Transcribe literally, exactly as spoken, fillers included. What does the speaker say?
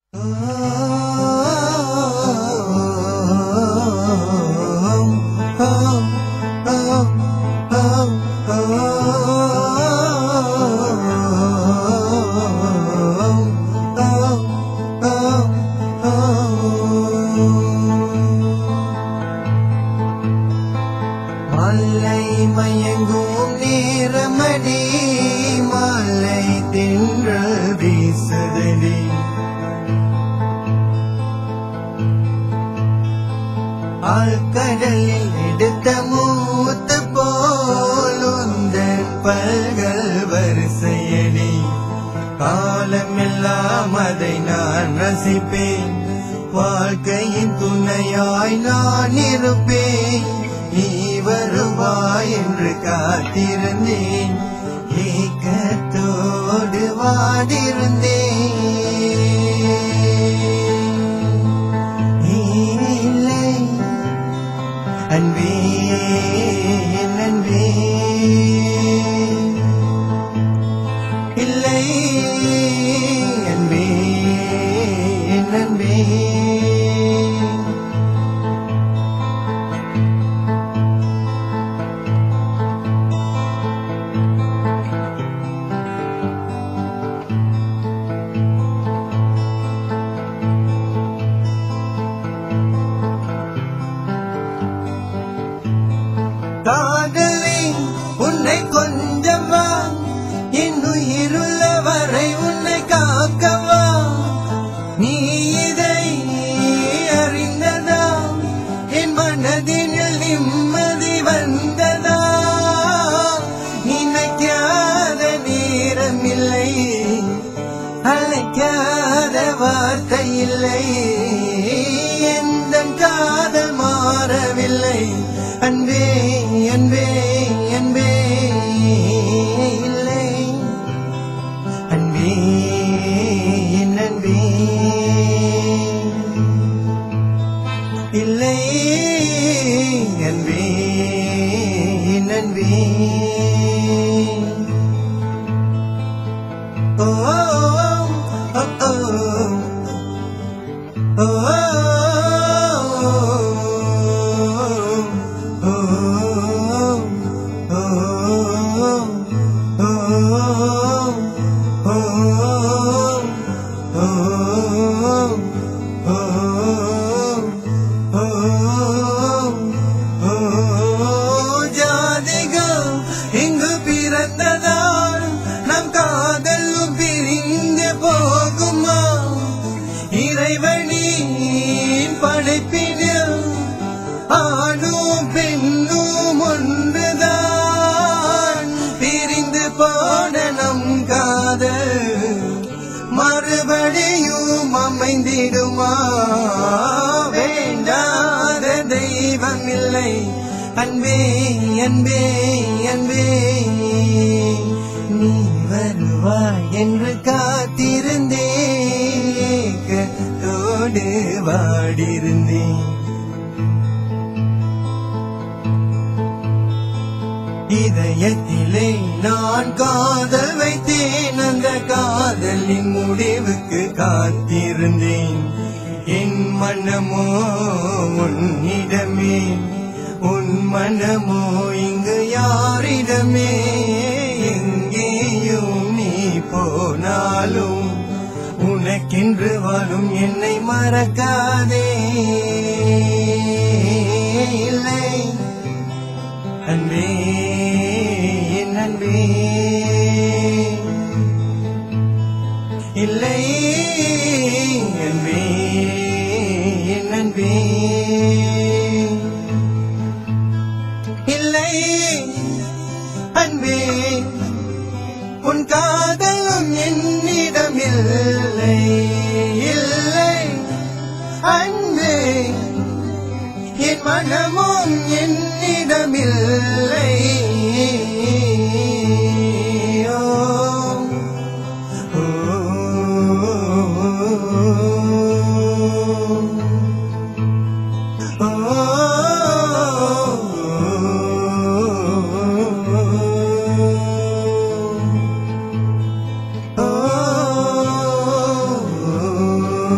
மாலை மயங்கும் நேரமடி மாலை தென்றல் வீசுதடி ஆழ்கடலில் எடுத்த மூத்து போல் உந்தன் பல்கள் வரிசையடி காலமெல்லாம் அதை நான் ரசிப்பேன் வாழ்க்கையின் துணையாய் நான் இருப்பேன் நீ வருவாய் என்று காத்திருந்தேன் ஏக்கத்தோடு வாடிருந்தேன் இல்லை அன்பே அன்பே இல்லை அன்பே அன்பே காதலி உன்னை கொஞ்சவா என் உயிருள்ள வரை உன்னை காக்கவா நீ இதை அறிந்ததா என் மனதினில் நிம்மதி வந்ததா நினைக்காத நேரம் இல்லை அழைக்காத வார்த்தை இல்லை எந்த காதல் மாறவில்லை அன்பே அன்பே அன்பே இல்லை அன்பே அன்பே இல்லை அன்பே அன்பே ஓ ஓ ஓ ஓ ஜாதிகள் இங்கு பிறந்ததால் நம் காதலும் பிரிந்து போகுமா இறைவனின் படைப்பினில் ஆணும் பெண்ணும் ஒன்றுதான் பிரிந்து போன நம் காதல் மறுபடியும் அமைந்திடுமா வேண்டாத தெய்வம் இல்லை அன்பே அன்பே அன்பே நீ வருவாய் என்று காத்திருந்தேன் ஏக்கத்தோடு வாடிருந்தேன் இதயத்திலே நான் காதல் வைத்தேன் அந்த காதலின் முடிவுக்கு காத்திருந்தேன் என் மனமோ உன்னிடமே உன் மனமோ இங்கு யாரிடமே எங்கேயும் நீ போனாலும் உனக்கென்று வாழும் என்னை மறக்காதே இல்லை அன்பே அன்பே இல்லை அன்பே அன்பே இல்லை அன்பே உன் காதலும் என்னிடம் இல்லை இல்லை அன்பே என் மனமும் என்னிடமில்லை Oh